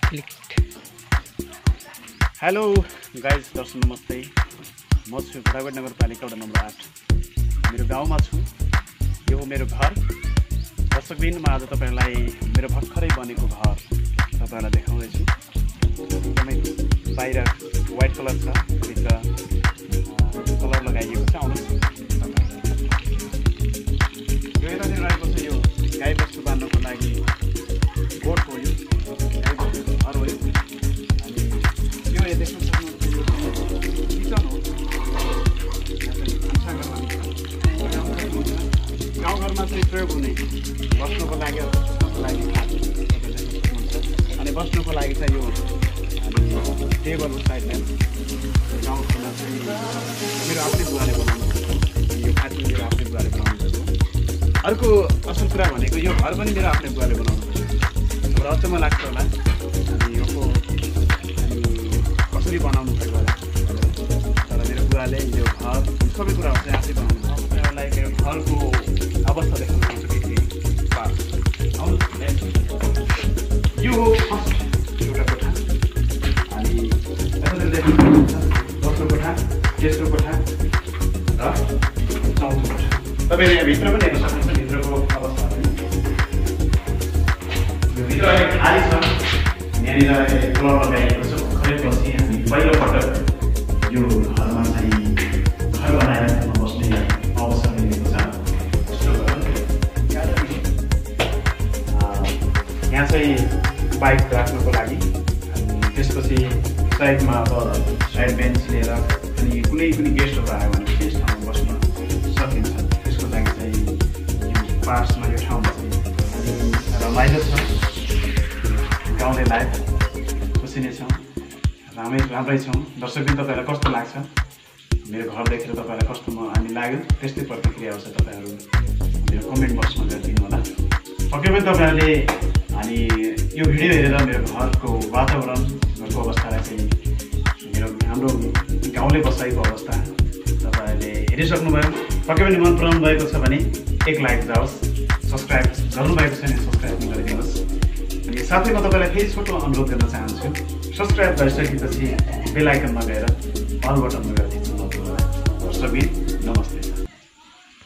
Hello guys, दर्शक नमस्ते। म छु घोडाघोडी नगरपालिका वडा नम्बर 8 मेरो गाउँमा छु। यो हो मेरो घर। दर्शकबिन, म आज तपाईहरुलाई मेरो भर्खरै बनेको घर तपाईहरुलाई देखाउँदैछु। एकदमै बाहिर व्हाइट कलर छ, भित्र कलर लगाइएको छ। आउनुहोस्, यो यतातिर रहेको छ। यो गाई बस्तु बाँध्नको लागि गोठ हो। यो गाई बस्तुको घर हो। अनि यो देख्न सक्नुहुन्छ, यो किचन हो। गाउँघरमा चाहिँ प्रयोग हुने बस्नुको लागि अनि बस्नुको लागि चाहिँ यो टेबल हो साइडमा। गाउँघरमा चाहिँ मेरो आफ्नै बुवाले बनाउनु, यो खाटी मेरो आफ्नै बुवाले बनाउनु। अर्को असल कुरा भनेको यो घर पनि मेरो आफ्नै बुवाले बनाउनु। मलाई अचम्म लाग्छ होला, अनि यो कसरी बनाउनु भएको होला। तर मेरो बुवाले यो घर सबै कुराहरू चाहिँ आफै बनाउनु भयो। तपाईँहरूलाई मेरो घरको अवस्था देखाउनु सक्छु कि यो हो फर्स्ट एउटा कोठा। अनि यतातिर देख्नु सक्नुहुन्छ दोस्रो कोठा, तेस्रो कोठा र चौथो कोठा। तपाईँले यहाँ भित्र पनि हेर्न सक्नुहुन्छ भित्रको अवस्था पनि। यो भित्र खाली छ। यहाँनिर कलर लगाइएको छ। भर्खरै पछि हामी पहिलोपटक यो घरमा चाहिँ घर बनाएर बस्ने अवसर मिलेको छ। यहाँ चाहिँ बाइक राख्नको लागि, अनि त्यसपछि साइडमा अब साइड बेन्च लिएर अनि कुनै पनि गेस्टहरू आयो भने त्यस ठाउँमा बस्न सकिन्छ। त्यसको लागि चाहिँ यो पार्ट्समा यो ठाउँमा चाहिँ रमाइलो छ। गाउँले लाइफ खुसी नै छौँ, राम्रै छौँ। दर्शकबिन, तपाईँहरूलाई कस्तो लाग्छ मेरो घर देखेर? तपाईँहरूलाई कस्तो अनि लाग्यो? त्यस्तै प्रतिक्रिया आउँछ। तपाईँहरू मेरो कमेन्ट बक्समा गरिदिनु होला। पक्कै पनि तपाईँहरूले अनि यो भिडियो हेरेर मेरो घरको वातावरण, घरको अवस्थालाई चाहिँ हाम्रो गाउँले बसाइको अवस्था तपाईँहरूले हेरिसक्नुभयो। पक्कै पनि मन पराउनु भएको छ भने एक लाइक जाओस्। सब्सक्राइब गर्नुभएको छ भने सब्सक्राइब पनि गरिदिनुहोस्। अनि साथै म तपाईँलाई फेरि छोटो अनुरोध गर्न चाहन्छु, सब्सक्राइब गरिसकेपछि बेल आइकनमा गएर अल बटनमा गएर थिच्नु। दर्शकबिन, नमस्ते।